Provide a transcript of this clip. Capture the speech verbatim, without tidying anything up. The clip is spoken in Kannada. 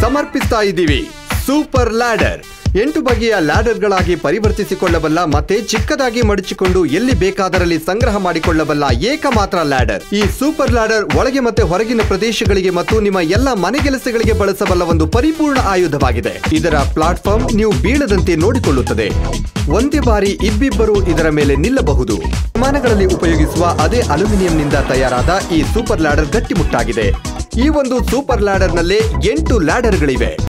ಸಮರ್ಪಿಸ್ತಾ ಇದ್ದೀವಿ ಸೂಪರ್ ಲ್ಯಾಡರ್. ಎಂಟು ಬಗೆಯ ಲ್ಯಾಡರ್ಗಳಾಗಿ ಪರಿವರ್ತಿಸಿಕೊಳ್ಳಬಲ್ಲ ಮತ್ತೆ ಚಿಕ್ಕದಾಗಿ ಮಡಚಿಕೊಂಡು ಎಲ್ಲಿ ಬೇಕಾದರಲ್ಲಿ ಸಂಗ್ರಹ ಮಾಡಿಕೊಳ್ಳಬಲ್ಲ ಏಕಮಾತ್ರ ಲ್ಯಾಡರ್. ಈ ಸೂಪರ್ ಲ್ಯಾಡರ್ ಒಳಗೆ ಮತ್ತೆ ಹೊರಗಿನ ಪ್ರದೇಶಗಳಿಗೆ ಮತ್ತು ನಿಮ್ಮ ಎಲ್ಲ ಮನೆಗೆಲಸಗಳಿಗೆ ಬಳಸಬಲ್ಲ ಒಂದು ಪರಿಪೂರ್ಣ ಆಯುಧವಾಗಿದೆ. ಇದರ ಪ್ಲಾಟ್ಫಾರ್ಮ್ ನೀವು ಬೀಳದಂತೆ ನೋಡಿಕೊಳ್ಳುತ್ತದೆ. ಒಂದೇ ಬಾರಿ ಇಬ್ಬಿಬ್ಬರು ಇದರ ಮೇಲೆ ನಿಲ್ಲಬಹುದು. ವಿಮಾನಗಳಲ್ಲಿ ಉಪಯೋಗಿಸುವ ಅದೇ ಅಲ್ಯೂಮಿನಿಯಂನಿಂದ ತಯಾರಾದ ಈ ಸೂಪರ್ ಲ್ಯಾಡರ್ ಗಟ್ಟಿಮುಟ್ಟಾಗಿದೆ. ಈ ಒಂದು ಸೂಪರ್ ಲ್ಯಾಡರ್ ನಲ್ಲಿ ಎಂಟು ಲ್ಯಾಡರ್ಗಳಿವೆ.